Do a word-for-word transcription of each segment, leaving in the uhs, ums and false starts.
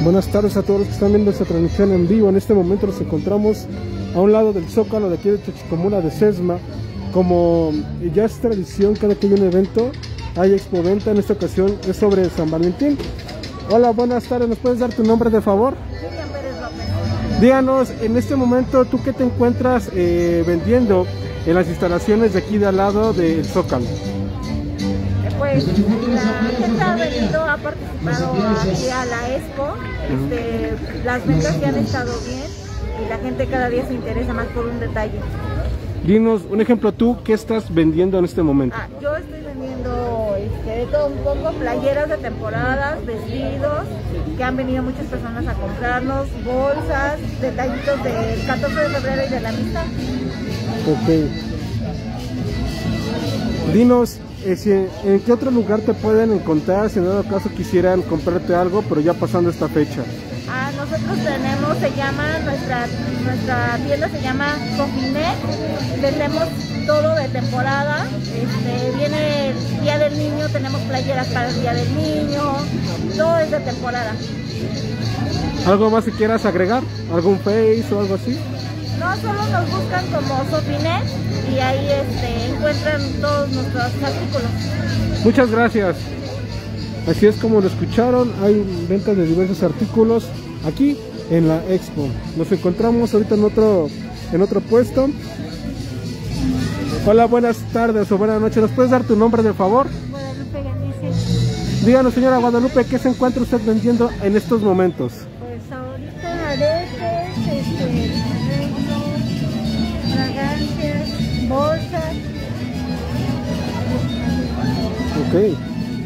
Buenas tardes a todos los que están viendo esta transmisión en vivo. En este momento nos encontramos a un lado del Zócalo de aquí de Xochicomula de Sesma. Como ya es tradición, cada que hay un evento hay expoventa. En esta ocasión es sobre San Valentín. Hola, buenas tardes. ¿Nos puedes dar tu nombre, de favor? Miriam Pérez López. Díganos, en este momento, ¿tú qué te encuentras eh, vendiendo en las instalaciones de aquí de al lado del Zócalo? Pues la gente ha venido, ha participado aquí a la expo. Este, las ventas ya han estado bien y la gente cada día se interesa más por un detalle. Dinos un ejemplo, tú, ¿qué estás vendiendo en este momento? Ah, yo estoy vendiendo este, de todo un poco, playeras de temporadas, vestidos, que han venido muchas personas a comprarnos, bolsas, detallitos del catorce de febrero y de la amistad. Ok. Dinos, eh, si, ¿en qué otro lugar te pueden encontrar si en dado caso quisieran comprarte algo, pero ya pasando esta fecha? Ah, nosotros tenemos, se llama, nuestra, nuestra tienda se llama Cofinet. Vendemos todo de temporada. Este, viene el Día del Niño, tenemos playeras para el Día del Niño, todo es de temporada. ¿Algo más que quieras agregar? ¿Algún Face o algo así? No, solo nos buscan como Sofinet y ahí este, encuentran todos nuestros artículos. Muchas gracias. Así es como lo escucharon, hay ventas de diversos artículos aquí en la expo. Nos encontramos ahorita en otro, en otro puesto. Hola, buenas tardes o buenas noches. ¿Nos puedes dar tu nombre, de favor? Guadalupe Galicia. Díganos, señora Guadalupe, ¿qué se encuentra usted vendiendo en estos momentos? Pues ahorita aretes, este, arreglos, fragancias, bolsas. Ok.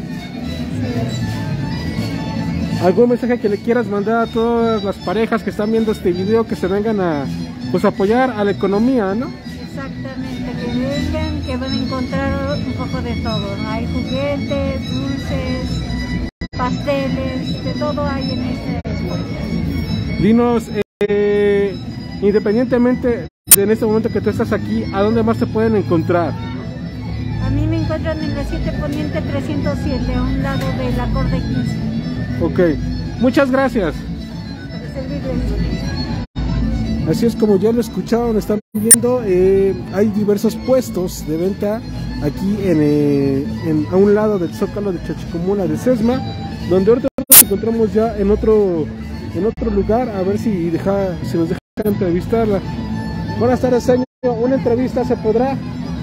¿Algún mensaje que le quieras mandar a todas las parejas que están viendo este video, que se vengan a pues apoyar a la economía, ¿no? Exactamente, que vengan, que van a encontrar un poco de todo, ¿no? Hay juguetes, dulces, pasteles, de todo hay en este expo. Dinos, eh, independientemente de en este momento que tú estás aquí, ¿a dónde más te pueden encontrar? A mí me encuentran en la siete Poniente trescientos siete, a un lado del acorde quince. Ok, muchas gracias. Para servirles. Así es como ya lo escucharon, están viendo, eh, hay diversos puestos de venta aquí en, eh, en a un lado del Zócalo de Xochicomula de Sesma, donde ahorita nos encontramos ya en otro en otro lugar, a ver si deja si nos deja entrevistarla. Buenas tardes, señor, ¿una entrevista se podrá?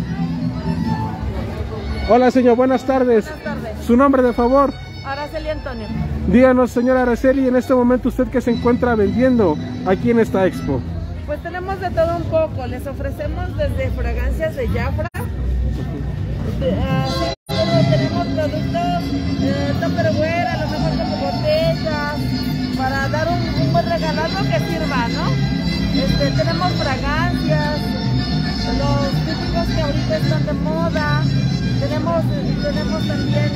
Hola, señor, buenas tardes. Buenas tardes. ¿Su nombre, de favor? Araceli Antonio. Díganos, señora Araceli, en este momento usted qué se encuentra vendiendo aquí en esta expo. Pues tenemos de todo un poco, les ofrecemos desde fragancias de Jafra, de, uh, tenemos productos eh, Tupperware, a lo mejor como botellas, para dar un, un buen regalazo que sirva, ¿no? Este, tenemos fragancias, los típicos que ahorita están de moda, tenemos, tenemos también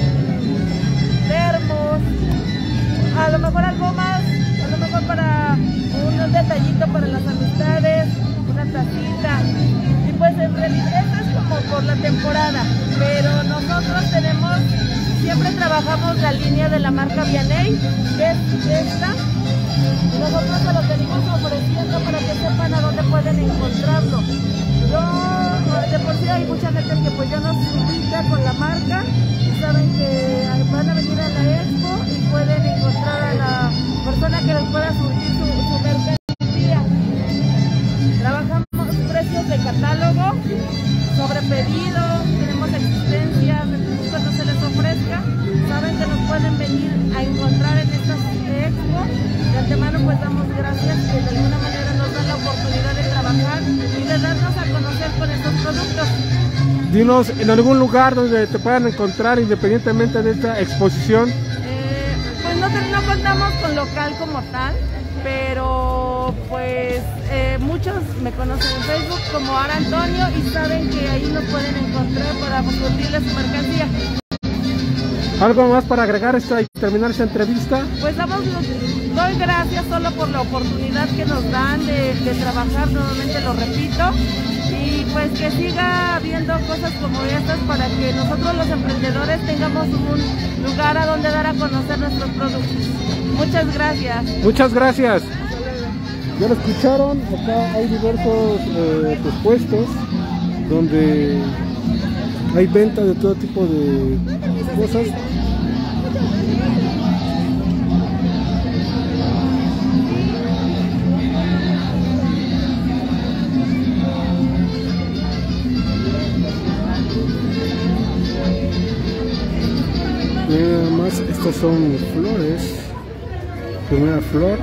termos, a lo mejor algo más, a lo mejor para un detallito para las amistades, una tacita, y pues en realidad esto es como por la temporada, pero nosotros tenemos, siempre trabajamos la línea de la marca Vianey, que es esta, nosotros se lo venimos ofreciendo para que sepan a dónde pueden encontrarlo. Yo, de por sí hay mucha gente que pues ya nos invita con la marca y saben que van a venir a la expo y pueden encontrar a la persona que les pueda surtir su, su mercancía. Trabajamos precios de catálogo, sobre pedido, tenemos existencias, entonces cuando se les ofrezca, saben que nos pueden venir a encontrar en esta expo. De antemano pues damos gracias que de alguna manera nos dan la oportunidad de trabajar y de darnos a conocer con estos productos. Dinos, en algún lugar donde te puedan encontrar independientemente de esta exposición. Eh, pues no, no contamos con local como tal, pero pues eh, muchos me conocen en Facebook como Ara Antonio y saben que ahí nos pueden encontrar para surtirles su mercancía. ¿Algo más para agregar esta y terminar esta entrevista? Pues damos, doy gracias solo por la oportunidad que nos dan de, de trabajar, nuevamente lo repito, y pues que siga habiendo cosas como estas para que nosotros los emprendedores tengamos un lugar a donde dar a conocer nuestros productos. Muchas gracias. Muchas gracias. Ya lo escucharon, acá hay diversos eh, pues, puestos donde hay venta de todo tipo de cosas. Nada más, estas son flores. Primera flor.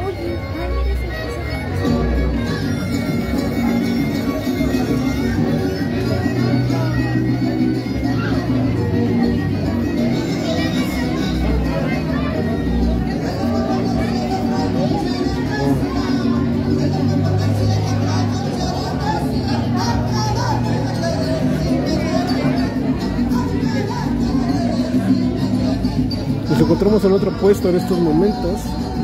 Nos encontramos en otro puesto en estos momentos.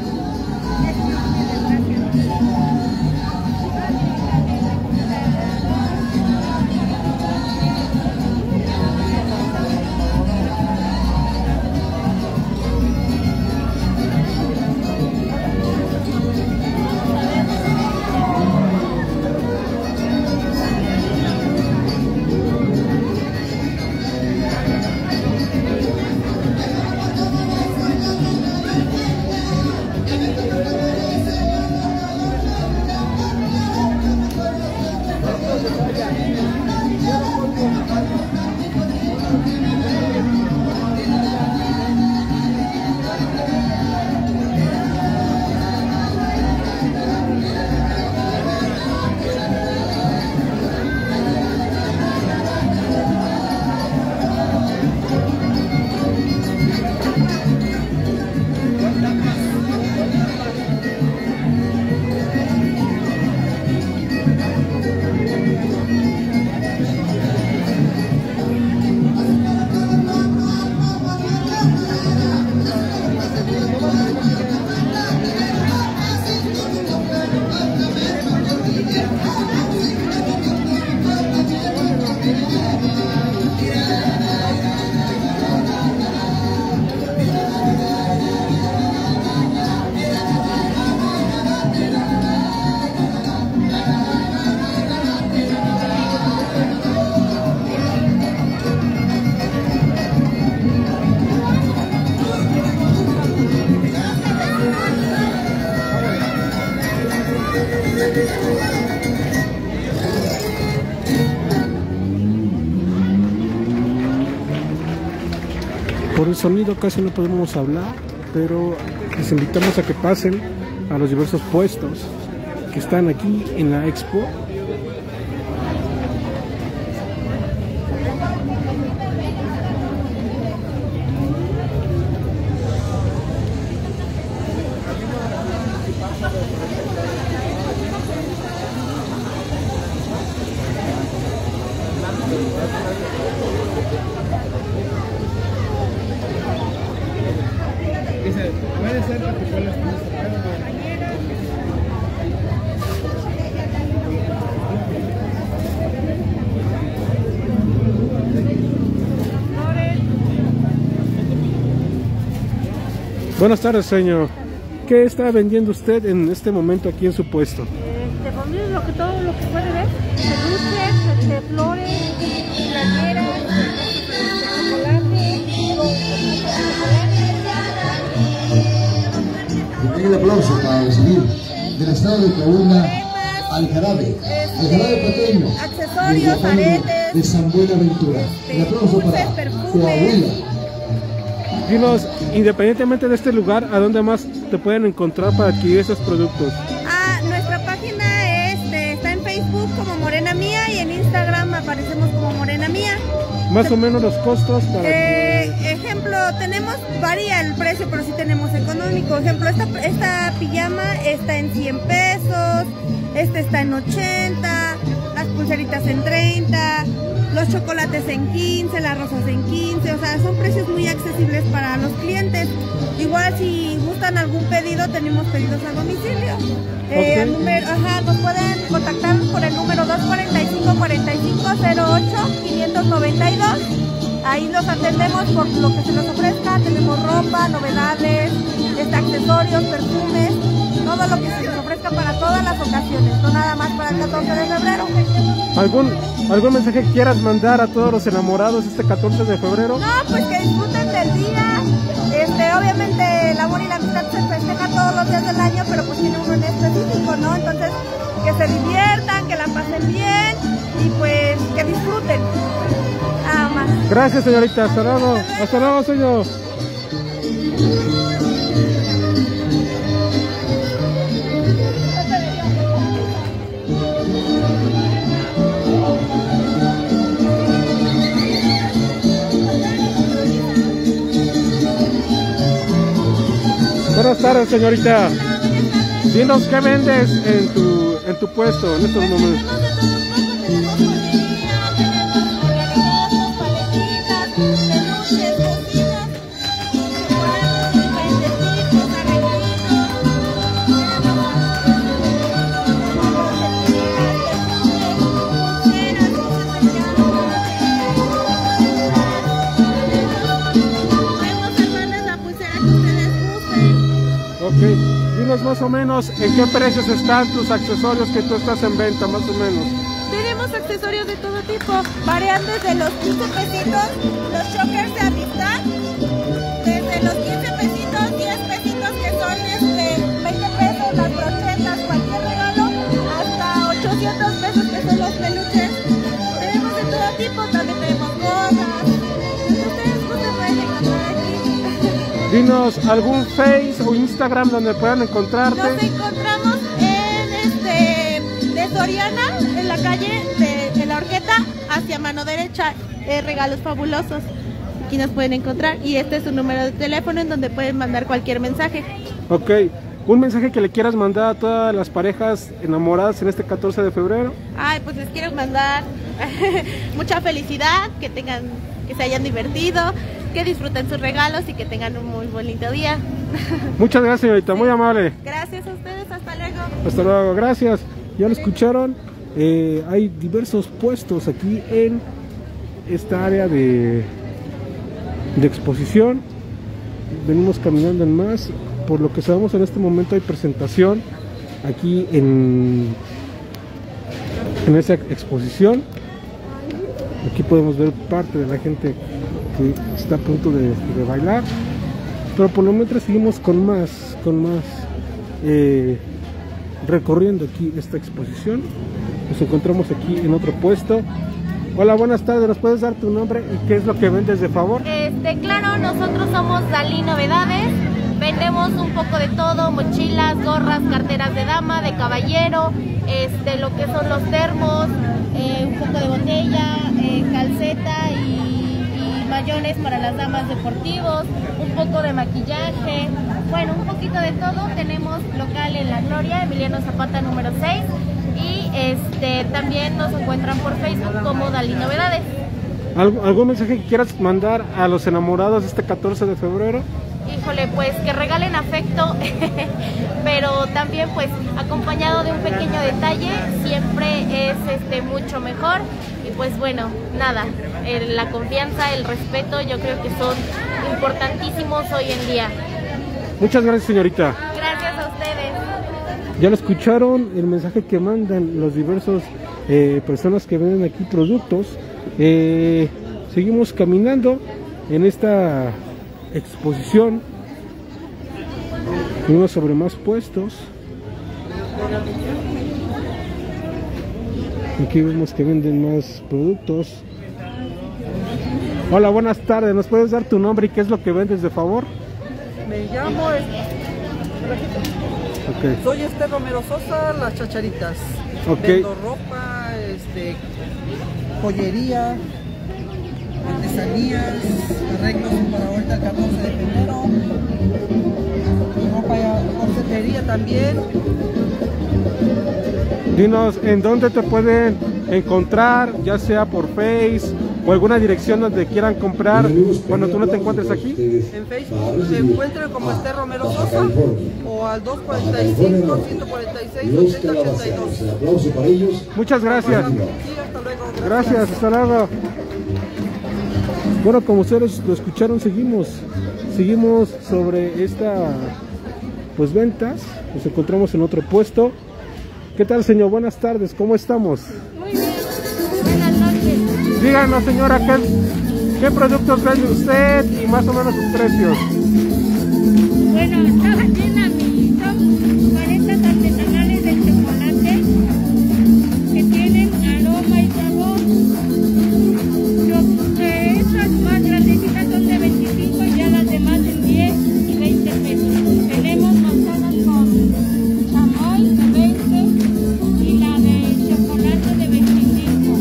Por el sonido casi no podemos hablar, pero les invitamos a que pasen a los diversos puestos que están aquí en la expo. Buenas tardes, señor. ¿Qué está vendiendo usted en este momento aquí en su puesto? Este, pues lo que todo lo que puede ver, peluches, este, flores, playeras, chocolate. Un aplauso para recibir del estado de Coahuila al jarabe, el jarabe pequeño, accesorios, aretes, de San Buenaventura. Un aplauso para Coahuila. Dinos, independientemente de este lugar, ¿a dónde más te pueden encontrar para adquirir esos productos? Ah, nuestra página es, de, está en Facebook como Morena Mía y en Instagram aparecemos como Morena Mía. Más o menos los costos para eh, que... Ejemplo, tenemos, varía el precio, pero sí tenemos económico. Ejemplo, esta, esta pijama está en cien pesos, este está en ochenta, las pulseritas en treinta, los chocolates en quince, las rosas en quince, o sea, son precios muy accesibles para los clientes. Igual si gustan algún pedido, tenemos pedidos a domicilio. Eh, Okay. el número, ajá, nos pueden contactar por el número dos cuatro cinco, cuatro cinco cero ocho, cinco nueve dos. ahí los atendemos por lo que se nos ofrezca. Tenemos ropa, novedades, este, accesorios, perfumes, todo lo que se nos ofrezca para todas las ocasiones, no nada más para el catorce de febrero. ¿Algún, algún mensaje que quieras mandar a todos los enamorados este catorce de febrero? No, pues que disfruten del día. Este, obviamente el amor y la amistad se festeja todos los días del año, pero pues tiene uno en específico, ¿no? Entonces, que se diviertan, que la pasen bien y pues que disfruten. Nada más. Gracias, señorita. Hasta luego. Hasta luego, señor. Buenas tardes, señorita. Dinos qué vendes en tu en tu puesto en estos momentos. Ok, dinos más o menos en qué precios están tus accesorios que tú estás en venta, más o menos. Tenemos accesorios de todo tipo, varían desde los quince pesitos, los chokers de amistad, desde los quince pesitos, diez pesitos que son este, veinte pesos, las brochetas, cualquier regalo, hasta ochocientos pesos que son los peluches. Tenemos de todo tipo, también tenemos gorras, ustedes no pueden encontrar aquí. Dinos algún Face o Instagram donde puedan encontrarte. Nos encontramos en este de Soriana, en la calle de, de la Horqueta, hacia mano derecha, eh, regalos fabulosos. Aquí nos pueden encontrar y este es su número de teléfono en donde pueden mandar cualquier mensaje. Ok, un mensaje que le quieras mandar a todas las parejas enamoradas en este catorce de febrero. Ay, pues les quiero mandar mucha felicidad, que tengan, que se hayan divertido, que disfruten sus regalos y que tengan un muy bonito día. Muchas gracias, señorita, muy amable. Gracias a ustedes, hasta luego. Hasta luego, gracias. Ya lo escucharon, eh, hay diversos puestos aquí en esta área de, de exposición. Venimos caminando en más, por lo que sabemos en este momento hay presentación aquí en, en esa exposición. Aquí podemos ver parte de la gente que está a punto de, de bailar, pero por lo menos seguimos con más, con más eh, recorriendo aquí esta exposición. Nos encontramos aquí en otro puesto. Hola, buenas tardes, ¿nos puedes dar tu nombre y qué es lo que vendes, de favor? Este, claro, nosotros somos Dalí Novedades, vendemos un poco de todo, mochilas, gorras, carteras de dama, de caballero, este, lo que son los termos, eh, un poco de botella, eh, calceta y, y mayones para las damas deportivos, un poco de maquillaje, bueno, un poquito de todo. Tenemos local en La Gloria, Emiliano Zapata número seis, y este, también nos encuentran por Facebook como Dalí Novedades. ¿Algún mensaje que quieras mandar a los enamorados este catorce de febrero? Híjole, pues que regalen afecto, pero también pues acompañado de un pequeño detalle siempre es este mucho mejor. Y pues bueno, nada, el, la confianza, el respeto, yo creo que son importantísimos hoy en día. Muchas gracias, señorita. Gracias a ustedes. Ya lo escucharon, el mensaje que mandan los diversos eh, personas que venden aquí productos. Eh, seguimos caminando en esta exposición, vimos sobre más puestos. Aquí vemos que venden más productos. Hola, buenas tardes, ¿nos puedes dar tu nombre y qué es lo que vendes, de favor? Me llamo Okay. Soy Esther Romero Sosa, Las Chacharitas. Okay. Vendo ropa, este, joyería, artesanías, arreglos para ahorita el catorce de febrero, ropa y corsetería también. Dinos en dónde te pueden encontrar, ya sea por Face o alguna dirección donde quieran comprar cuando tú no te encuentres aquí. En Facebook se encuentran como Esther Romero Sosa o al dos cuatro cinco, uno cuatro seis, ochenta ochenta y dos. Muchas gracias. Sí, hasta luego. Gracias, hasta luego. Bueno, como ustedes lo escucharon, seguimos, seguimos sobre esta, pues, ventas. Nos encontramos en otro puesto. ¿Qué tal, señor? Buenas tardes, ¿cómo estamos? Muy bien, buenas noches. Díganos, señora, ¿qué, qué productos vende usted y más o menos sus precios? Bueno, estaba llena mi, son paletas artesanales de chocolate que tienen aroma y sabor. Yo, eh, estas más grandecitas son de veinticinco y ya las demás en diez y veinte pesos. Tenemos manzanas con chamoy de veinte y la de chocolate de veinticinco.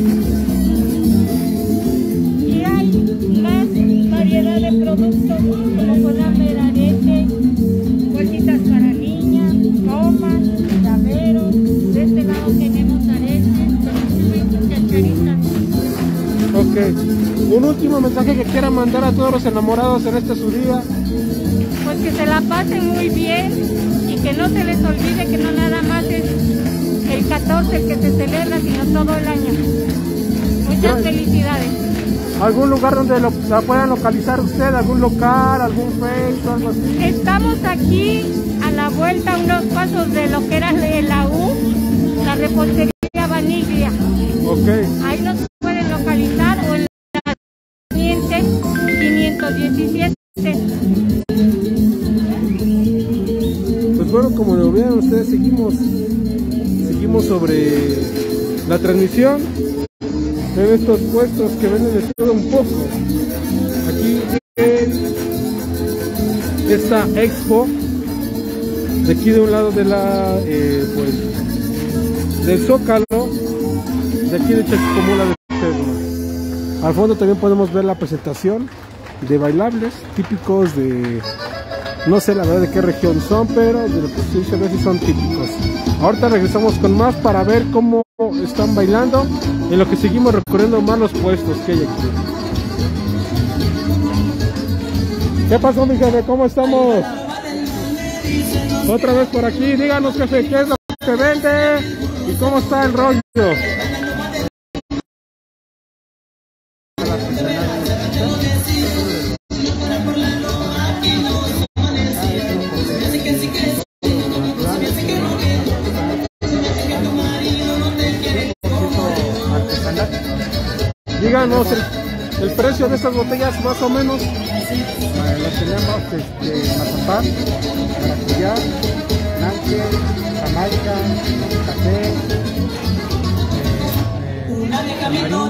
Y hay más variedad de productos como podrán ver, arete, bolsitas para niñas, gomas, llaveros. De este lado tenemos aretes, chacharitas. Ok. Un último mensaje que quiera mandar a todos los enamorados en este su día. Pues que se la pasen muy bien y que no se les olvide que no nada más es el catorce el que se celebra, sino todo el año. Muchas Gracias. felicidades. ¿Algún lugar donde lo, la puedan localizar usted? ¿Algún local, algún Facebook, algo así? Estamos aquí a la vuelta, unos pasos de lo que era la U, la repostería Vaniglia. Ok. Ahí nos pueden localizar o en la quinientos diecisiete. Pues bueno, como lo vieron ustedes, seguimos, seguimos sobre la transmisión de estos puestos que venden de todo un poco. Aquí en esta expo, de aquí de un lado de la, eh, pues, del Zócalo, de aquí de Chachicomula de Sesma. Al fondo también podemos ver la presentación de bailables típicos de, no sé la verdad de qué región son, pero de lo que sí se ve si son típicos. Ahorita regresamos con más para ver cómo están bailando, en lo que seguimos recorriendo más los puestos que hay aquí. ¿Qué pasó, mi jefe? ¿Cómo estamos? Otra vez por aquí. Díganos, jefe, qué es lo que vende y cómo está el rollo. Díganos el, el precio de estas botellas más o menos. Los tenemos este, mazapán, maracuyá, náquel, jamaica, café, eh, eh, tamarindo,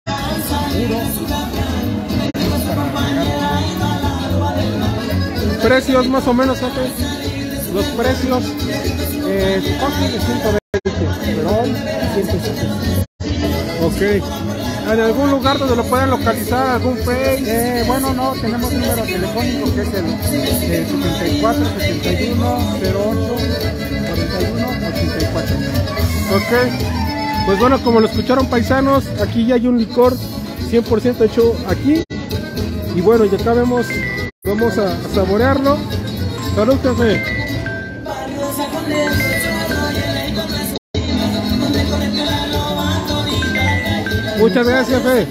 puro. Precios más o menos, jefe. Los precios. Eh, costo de ciento veinte, pero hoy ciento sesenta. Ok. ¿En algún lugar donde lo puedan localizar? ¿Algún Face? Eh, bueno, no, tenemos número telefónico que es el eh, setenta y cuatro, setenta y uno, cero ocho, cuarenta y uno, ochenta y cuatro. Ok. Pues bueno, como lo escucharon, paisanos, aquí ya hay un licor cien por ciento hecho aquí. Y bueno, y acá vemos, vamos a, a saborearlo. Salud, jefe. Muchas gracias, jefe.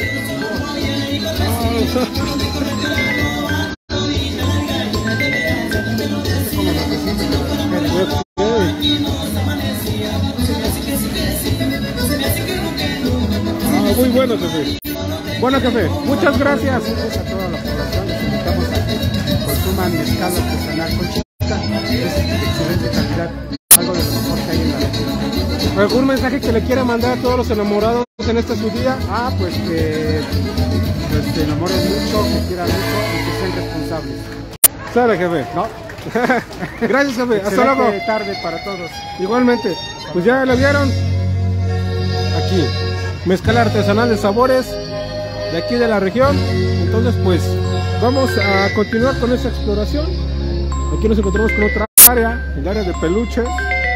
Ah, muy bueno, jefe. Bueno, jefe, muchas gracias. A toda la población les invitamos a que consuman mezcal artesanal con chica, es de excelente calidad, algo de lo mejor que hay en la región. ¿Algún mensaje que le quiera mandar a todos los enamorados en este su día? Ah, pues que pues, se enamoren mucho, que quieran mucho y que sean responsables. Sale, jefe. ¿No? Gracias, jefe. Hasta Excelente luego. tarde para todos. Igualmente. Pues ya lo vieron. Aquí. Mezcal artesanal de sabores de aquí de la región. Entonces, pues vamos a continuar con esta exploración. Aquí nos encontramos con otra área, el área de peluches,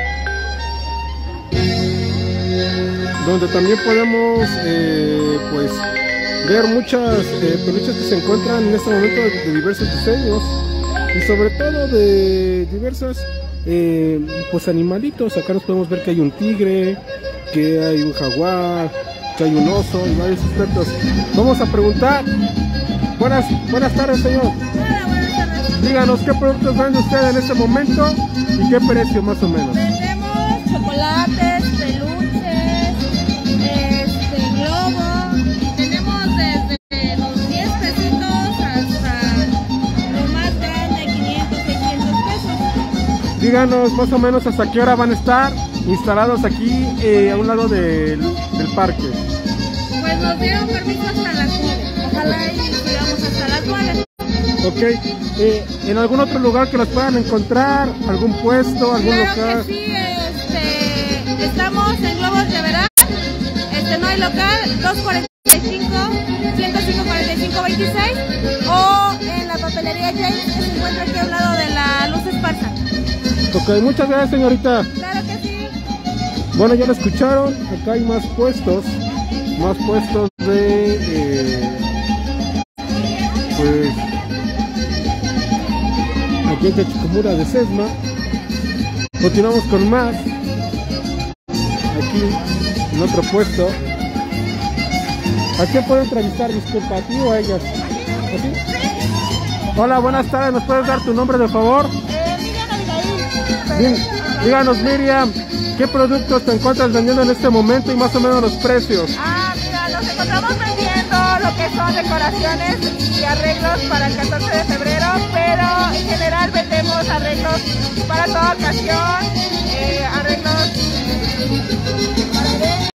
donde también podemos eh, pues ver muchas eh, peluches que se encuentran en este momento de, de diversos diseños y sobre todo de diversos eh, pues animalitos. Acá nos podemos ver que hay un tigre, que hay un jaguar, que hay un oso y varios aspectos. Vamos a preguntar Buenas, buenas tardes, señor. Hola, buenas tardes. Díganos qué productos vende usted en este momento y qué precio más o menos. Vendemos chocolates, peluches, este, globo. Tenemos desde los diez pesitos hasta lo más grande, quinientos, seiscientos pesos. Díganos más o menos hasta qué hora van a estar instalados aquí eh, a un lado del, del parque. Pues nos dieron permiso hasta las nueve. Ojalá y sigamos hasta las nueve. Ok, eh, ¿en algún otro lugar que los puedan encontrar? ¿Algún puesto, algún Claro local? que sí, este, estamos en Globos de Verán, este, no hay local, dos cuarenta y cinco, ciento cinco, cuarenta y cinco, veintiséis, o en la papelería James, que se encuentra aquí a un lado de la Luz Esparza. Ok, muchas gracias, señorita. Claro que sí. Bueno, ya lo escucharon, acá hay más puestos, más puestos de, eh, pues, aquí en Chachicomula de Sesma. Continuamos con más, aquí, en otro puesto. ¿A quién puedo entrevistar, disculpa, a ti o a ellas? ¿A ti? Hola, buenas tardes, ¿nos puedes dar tu nombre, de favor? Eh, Miriam Abigail. Dí- Díganos, Miriam, ¿qué productos te encuentras vendiendo en este momento y más o menos los precios? Ah, mira, nos encontramos vendiendo lo que son decoraciones y arreglos para el catorce de febrero, pero en general vendemos arreglos para toda ocasión, eh, arreglos eh, para eventos,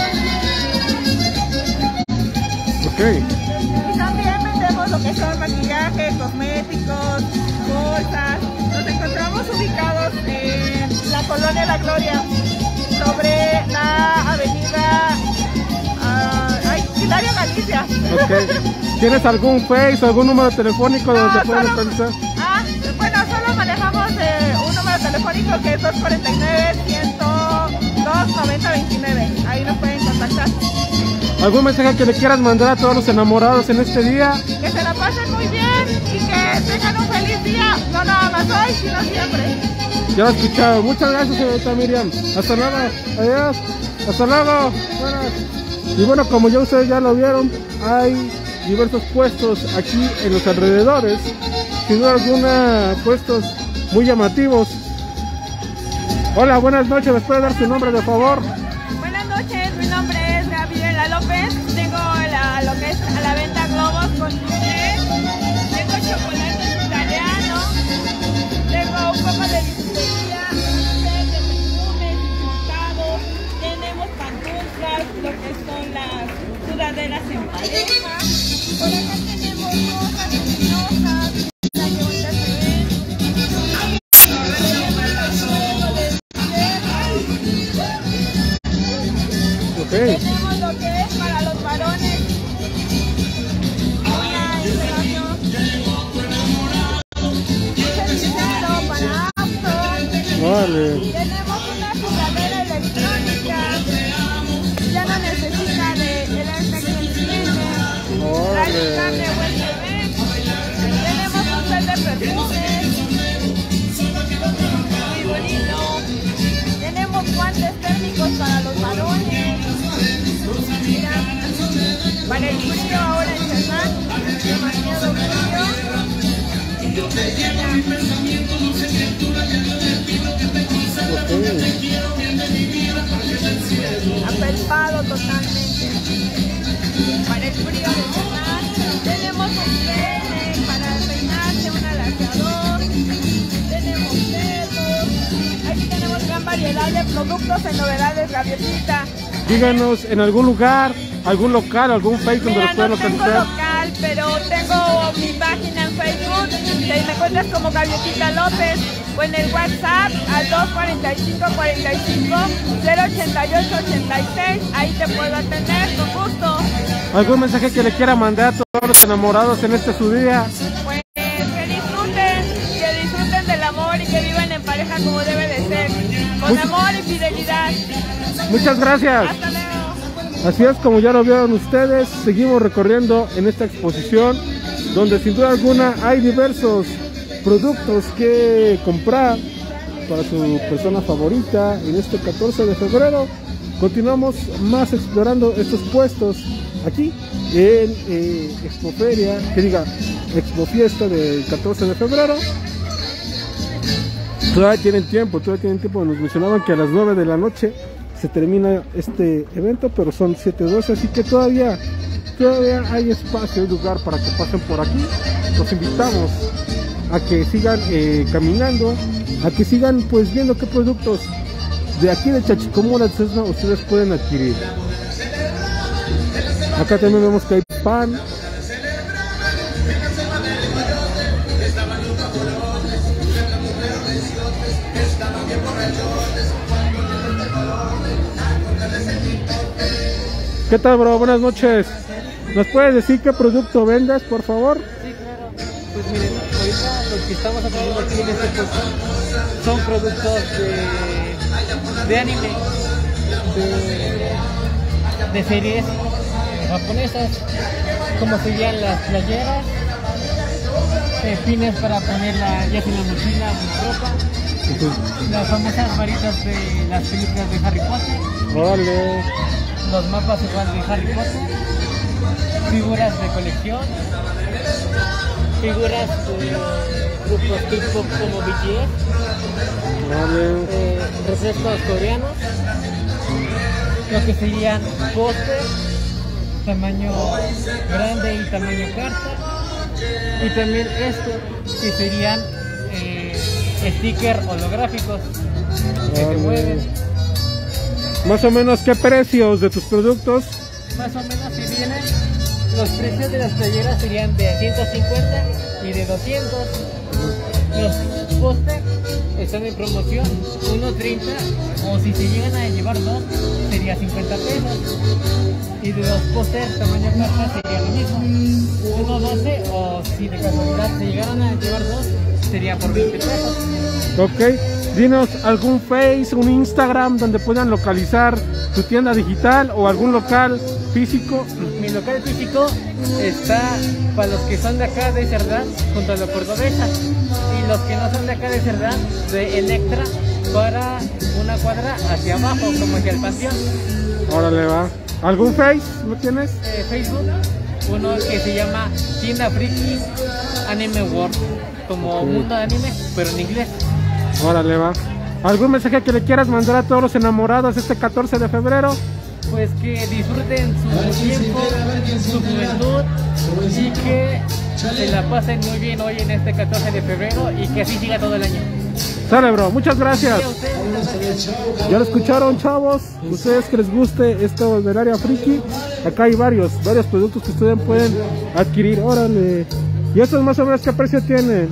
Ok, y también vendemos lo que son maquillaje, cosméticos, bolsas. Nos encontramos ubicados en la Colonia La Gloria, sobre la avenida ah, ay, Hilario Galicia. ok. ¿Tienes algún Face o algún número telefónico donde No, te puedan solo- localizar? Ah, bueno, solo manejamos eh, un número telefónico que es dos cuarenta y nueve, ciento dos, noventa, veintinueve. Ahí nos pueden contactar. ¿Algún mensaje que le quieras mandar a todos los enamorados en este día? Que se la pasen muy bien y que tengan un feliz día. No nada más hoy, sino siempre. Ya lo he escuchado. Muchas gracias, señorita Miriam. Hasta luego. Adiós. Hasta luego. Buenas. Y bueno, como ya ustedes ya lo vieron, hay diversos puestos aquí en los alrededores. Sin duda alguna, puestos muy llamativos. Hola, buenas noches. ¿Les puede dar su nombre, de favor? Buenas noches, mi nombre es Gabriela López. Tengo la, lo que es a la venta globos con dulces. Tengo chocolates italianos. Tengo un poco de bisutería, dulces, de perfumes, importados. Tenemos pantuflas, lo que son las sudaderas en pareja. Por acá tenemos hojas luminosas. Mira qué bonitas se ven. Ok. Tenemos lo que es para los varones. Una instalación. Un cenicero para apto. Vale. Tenemos una sudadera electrónica. Ya no necesita de el este que tiene. Trae carne U S B. Tenemos un set de perfumes. Muy bonito. Tenemos guantes térmicos para los varones. Mira, para el frío ahora en Chernán, demasiado frío. Apelpado totalmente. Para el frío de Chernán, tenemos un pene para peinarse, un alaciador. Tenemos dedos. Aquí tenemos gran variedad de productos en novedades, Gaviotita. Díganos, en algún lugar, algún local, algún Face donde Mira, los puedan no tengo localizar. local, pero tengo mi página en Facebook, que me encuentras como Gaviotita López, o en el WhatsApp al dos cuarenta y cinco, cuarenta y cinco, cero ochenta y ocho, ochenta y seis, ahí te puedo atender con gusto. ¿Algún mensaje que le quiera mandar a todos los enamorados en este su día? Pues que disfruten, que disfruten del amor y que vivan en pareja como debe de ser, con Muchas- amor y fidelidad. Muchas gracias. Hasta luego. Así es, como ya lo vieron ustedes, seguimos recorriendo en esta exposición donde sin duda alguna hay diversos productos que comprar para su persona favorita en este catorce de febrero. Continuamos más explorando estos puestos aquí en eh, Expoferia, que diga Expo Fiesta del catorce de febrero. Todavía tienen tiempo, todavía tienen tiempo. Nos mencionaban que a las nueve de la noche se termina este evento, pero son siete doce, así que todavía todavía hay espacio y lugar para que pasen por aquí. Los invitamos a que sigan eh, caminando, a que sigan pues viendo qué productos de aquí de Chachicomula de Sesma ustedes pueden adquirir. Acá también vemos que hay pan. ¿Qué tal, bro? Buenas noches. ¿Nos puedes decir qué producto vendes, por favor? Sí, claro. Pues miren, ahorita lo que estamos haciendo aquí en este puesto son productos de, de anime, de, de series japonesas, como serían las playeras, eh, pines para ponerla ya sea en la mochila o en la ropa, uh-huh. Las famosas varitas de las películas de Harry Potter, vale. Los mapas igual de Harry Potter, figuras de colección, figuras de grupos K-pop como B T S, vale. eh, refrescos coreanos, lo que serían pósters, tamaño grande y tamaño carta, y también esto que serían eh, stickers holográficos que vale. se mueven. Más o menos, ¿qué precios de tus productos? Más o menos, si vienen, los precios de las playeras serían de ciento cincuenta y de doscientos. Los pósters están en promoción, uno treinta, o si se llegan a llevar dos, sería cincuenta pesos. Y de los pósters tamaño carta sería lo mismo, uno doce, o si de casualidad se llegaran a llevar dos, sería por veinte pesos. Ok. Dinos algún Face, un Instagram donde puedan localizar tu tienda digital o algún local físico. Mi local físico está para los que son de acá de Cerdán, junto a la Cordobesa, y los que no son de acá de Cerdán, de Electra, para una cuadra hacia abajo, como hacia el Panteón. Órale, va. ¿Algún Face no tienes? Eh, Facebook, uno que se llama Tienda Friki Anime World, como okay. Mundo de anime, pero en inglés. Órale, va. ¿Algún mensaje que le quieras mandar a todos los enamorados este catorce de febrero? Pues que disfruten su tiempo, su juventud, y que se la pasen muy bien hoy en este catorce de febrero y que así siga todo el año. Sale, bro, muchas gracias. Ya lo escucharon, chavos. Ustedes que les guste esto del área friki, acá hay varios, varios productos que ustedes pueden adquirir. Órale. ¿Y estos más o menos qué precio tienen?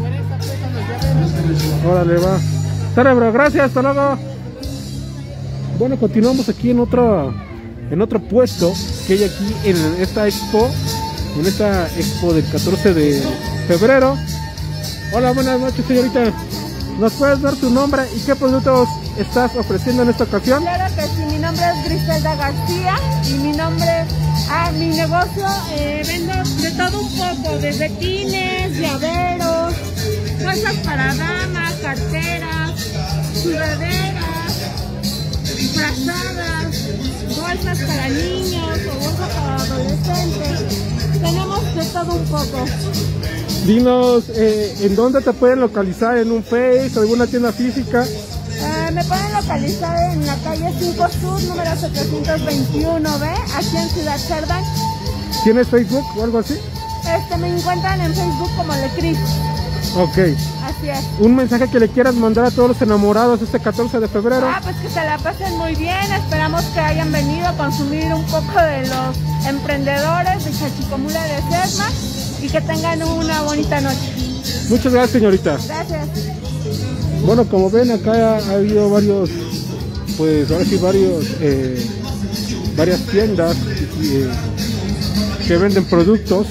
Órale, va. Sale, bro, gracias, hasta luego. Bueno, continuamos aquí en otro en otro puesto que hay aquí en esta expo, en esta expo del catorce de febrero. Hola, buenas noches, señorita. ¿Nos puedes dar tu nombre y qué productos estás ofreciendo en esta ocasión? Claro que sí, mi nombre es Griselda García y mi nombre, ah, mi negocio, eh, vendo de todo un poco, desde pines, llaveros, bolsas para damas, carteras, sudaderas, frazadas, bolsas para niños o bolsas para adolescentes. Tenemos de todo un poco. Dinos, eh, ¿en dónde te pueden localizar? ¿En un Face o alguna tienda física? Eh, me pueden localizar en la calle cinco Sur, número setecientos veintiuno B, aquí en Ciudad Cerdán. ¿Tienes Facebook o algo así? Este, me encuentran en Facebook como Lecris. Ok. Así es. ¿Un mensaje que le quieras mandar a todos los enamorados este catorce de febrero? Ah, pues que se la pasen muy bien. Esperamos que hayan venido a consumir un poco de los emprendedores de Chachicomula de Sesma y que tengan una bonita noche. Muchas gracias, señorita. Gracias. Bueno, como ven, acá ha habido varios, pues ahora sí varios, eh, varias tiendas eh, que venden productos.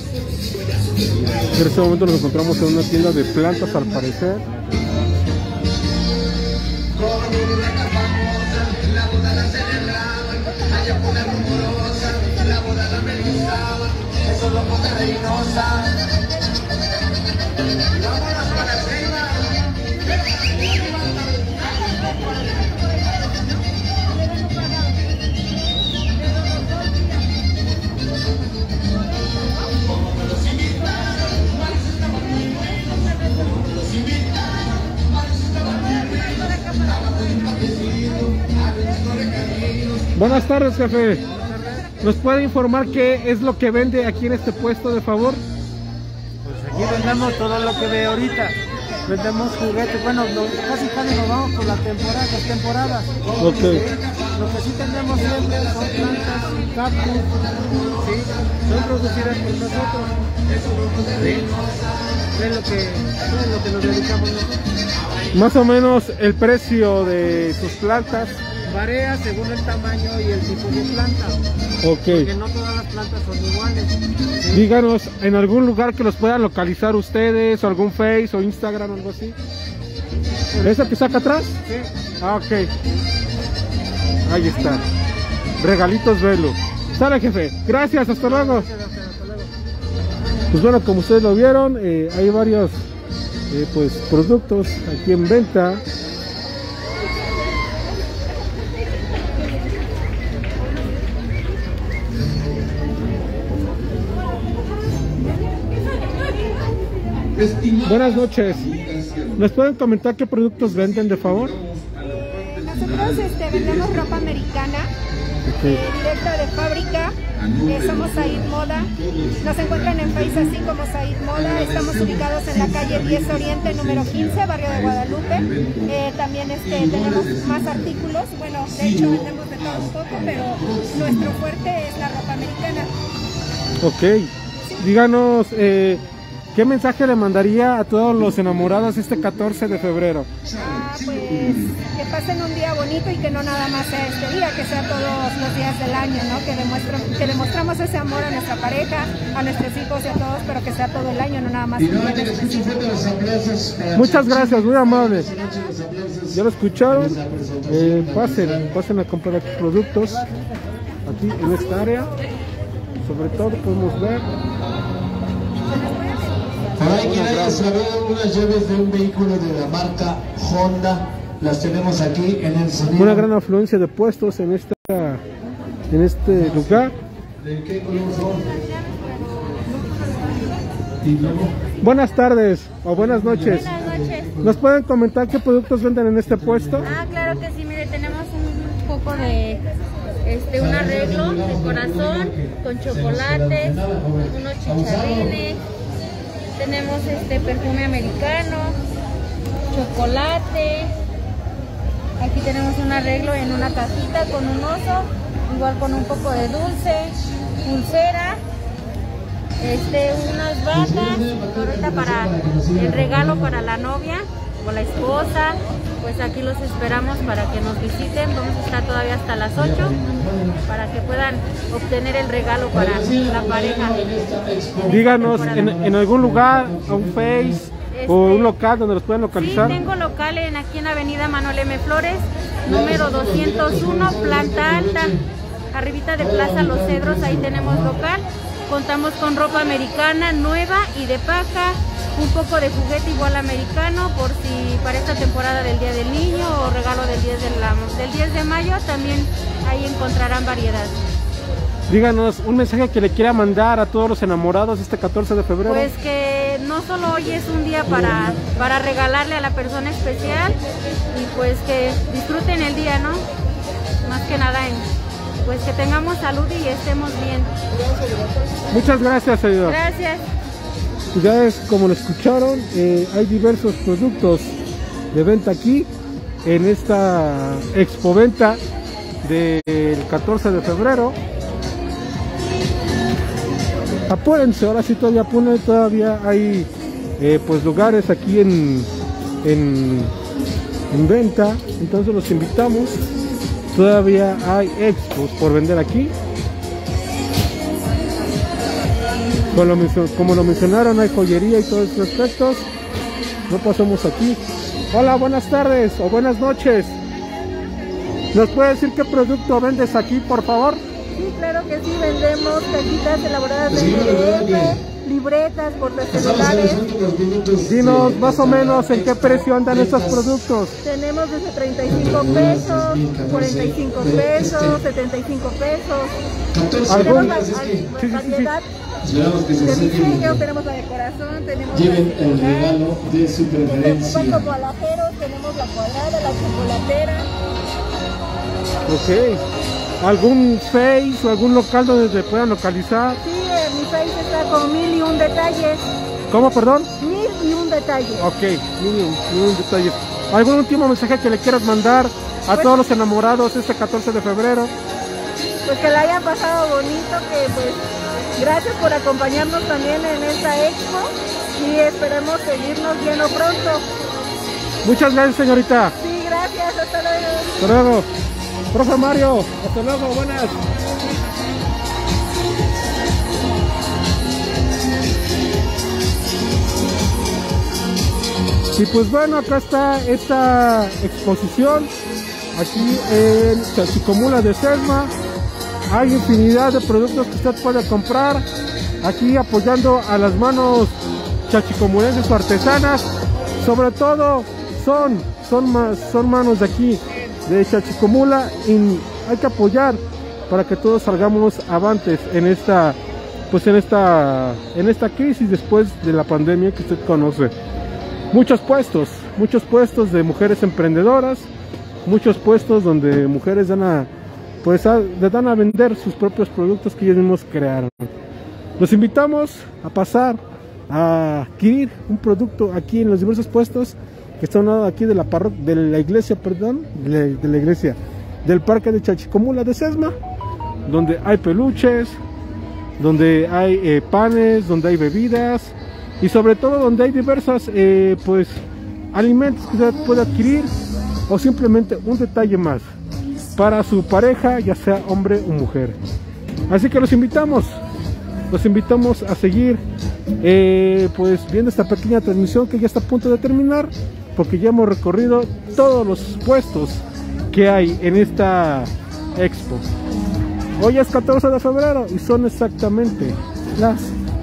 En este momento nos encontramos en una tienda de plantas, al parecer. Buenas tardes, jefe. ¿Nos puede informar qué es lo que vende aquí en este puesto, de favor? Pues aquí vendemos todo lo que ve ahorita. Vendemos juguetes, bueno, lo, casi casi nos vamos por la temporada, las temporadas. Ok. Lo que sí tenemos siempre son plantas, cactus, ¿sí? Son producidas por nosotros. ¿Sí? Es lo que, es lo que nos dedicamos nosotros. Más o menos el precio de sus plantas. Varía según el tamaño y el tipo de planta. Ok. Porque no todas las plantas son iguales. ¿Sí? Díganos, en algún lugar que los puedan localizar ustedes, o algún Face o Instagram o algo así. ¿Esa que está acá atrás? Sí. Ah, ok. Ahí está. Regalitos Velo. Sale, jefe. Gracias, hasta luego. Pues bueno, como ustedes lo vieron, eh, hay varios eh, pues productos aquí en venta. Buenas noches. ¿Nos pueden comentar qué productos venden, de favor? Nosotros este, vendemos ropa americana, Okay. eh, directa de fábrica. Eh, somos Said Moda. Nos encuentran en Face así como Said Moda. Estamos ubicados en la calle diez Oriente, número quince, barrio de Guadalupe. Eh, también este, tenemos más artículos. Bueno, de hecho vendemos de todo un poco, pero nuestro fuerte es la ropa americana. Ok. Díganos, eh, ¿qué mensaje le mandaría a todos los enamorados este catorce de febrero? Ah, pues que pasen un día bonito y que no nada más sea este día, que sea todos los días del año, ¿no? Que, demuestran, que demostramos ese amor a nuestra pareja, a nuestros hijos y a todos, pero que sea todo el año, no nada más un día en específico. Muchas gracias, muy amable. Ya lo escucharon. Eh, pasen, pasen a comprar aquí productos aquí en esta área. Sobre todo podemos ver. Para quien haya sabido unas llaves de un vehículo de la marca Honda, las tenemos aquí en el sonido. Una gran afluencia de puestos en esta en este lugar. ¿De qué color son? Buenas tardes o buenas noches. Buenas noches. ¿Nos pueden comentar qué productos venden en este puesto? Ah, claro que sí, mire, tenemos un poco de este un arreglo de corazón con chocolates, unos chicharrines, tenemos este perfume americano, chocolate. Aquí tenemos un arreglo en una cajita con un oso, igual con un poco de dulce, pulsera, este, unas batas, ahorita para el regalo para la novia o la esposa. Pues aquí los esperamos para que nos visiten. Vamos a estar todavía hasta las ocho para que puedan obtener el regalo para la pareja. Díganos, en, en algún lugar, a un Face este, o un local donde los pueden localizar. Sí, tengo local en, aquí en Avenida Manuel M. Flores, número doscientos uno, planta alta, arribita de Plaza Los Cedros, ahí tenemos local. Contamos con ropa americana nueva y de paca, un poco de juguete igual americano por si para esta temporada del Día del Niño o regalo del diez de, la, del diez de mayo, también ahí encontrarán variedad. Díganos un mensaje que le quiera mandar a todos los enamorados este catorce de febrero. Pues que no solo hoy es un día para, para regalarle a la persona especial y pues que disfruten el día, ¿no? Más que nada en, pues que tengamos salud y estemos bien. Muchas gracias, señor. Gracias. Ya es como lo escucharon, eh, hay diversos productos de venta aquí en esta expoventa del catorce de febrero. Apúrense, ahora sí todavía apúrense, todavía hay eh, pues lugares aquí en, en, en venta, entonces los invitamos. Todavía hay expos por vender aquí. Como lo, como lo mencionaron, hay joyería y todos estos aspectos. No pasamos aquí. Hola, buenas tardes o buenas noches. ¿Nos puede decir qué producto vendes aquí, por favor? Sí, claro que sí, vendemos cajitas elaboradas de P D F, libretas, portacelulares. Dinos más o menos en qué precio andan estos productos. Tenemos desde treinta y cinco pesos, cuarenta y cinco pesos, setenta y cinco pesos. ¿Algún? Tenemos Sí, sí, sí, sí. variedad Esperamos que se de acerquen. diseño, tenemos la de corazón, tenemos Lleven la el regalo de su preferencia. tenemos como alajeros, tenemos la cuadrada, la chocolatera. Ok. algún Face o algún local donde te puedan localizar. Sí, eh, mi Face está con mil y un detalles. ¿Cómo, perdón? Mil y un detalles. Ok, mil y un detalles. ¿Algún último mensaje que le quieras mandar a pues, todos los enamorados este catorce de febrero? Pues que la hayan pasado bonito, que pues gracias por acompañarnos también en esta expo y esperemos seguirnos viendo pronto. Muchas gracias, señorita. Sí, gracias, hasta luego. Hasta luego. Profe Mario, hasta luego, buenas. Y pues bueno, acá está esta exposición, aquí en Chachicomula de Sesma. Hay infinidad de productos que usted puede comprar, aquí apoyando a las manos chachicomulenses o artesanas. Sobre todo son, son, son manos de aquí, de Chachicomula, y hay que apoyar para que todos salgamos avantes en esta, pues en esta, en esta crisis después de la pandemia que usted conoce. Muchos puestos, muchos puestos de mujeres emprendedoras, muchos puestos donde mujeres dan a, pues a, le dan a vender sus propios productos que ellos mismos crearon. Los invitamos a pasar a adquirir un producto aquí en los diversos puestos que están aquí de la parroquia, de la iglesia, perdón, de la, de la iglesia, del parque de Chachicomula de Sesma, donde hay peluches, donde hay eh, panes, donde hay bebidas, y sobre todo donde hay diversas eh, pues alimentos que usted puede adquirir, o simplemente un detalle más para su pareja, ya sea hombre o mujer. Así que los invitamos los invitamos a seguir eh, pues viendo esta pequeña transmisión que ya está a punto de terminar, porque ya hemos recorrido todos los puestos que hay en esta expo. Hoy es catorce de febrero y son exactamente las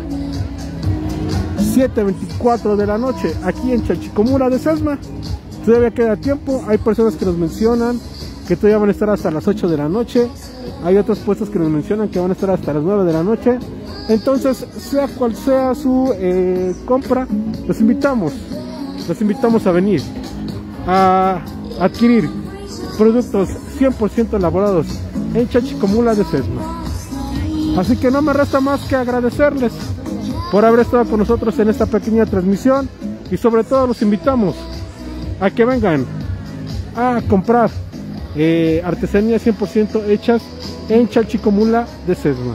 siete veinticuatro de la noche aquí en Chachicomula de Sesma. Todavía queda tiempo, hay personas que nos mencionan que todavía van a estar hasta las ocho de la noche, hay otros puestos que nos mencionan que van a estar hasta las nueve de la noche. Entonces, sea cual sea su eh, compra, los invitamos, los invitamos a venir a adquirir productos cien por ciento elaborados en Chachicomula de Sesma. Así que no me resta más que agradecerles por haber estado con nosotros en esta pequeña transmisión, y sobre todo los invitamos a que vengan a comprar eh, artesanías cien por ciento hechas en Chachicomula de Sesma.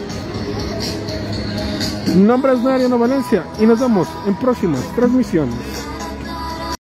Mi nombre es Mariano Valencia y nos vemos en próximas transmisiones.